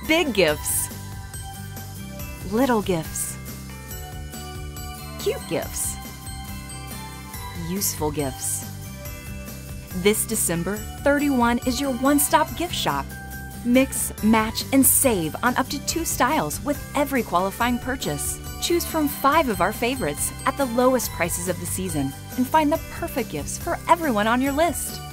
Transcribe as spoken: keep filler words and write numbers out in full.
Big gifts, little gifts, cute gifts, useful gifts. This December, thirty-one is your one-stop gift shop. Mix, match, and save on up to two styles with every qualifying purchase. Choose from five of our favorites at the lowest prices of the season and find the perfect gifts for everyone on your list.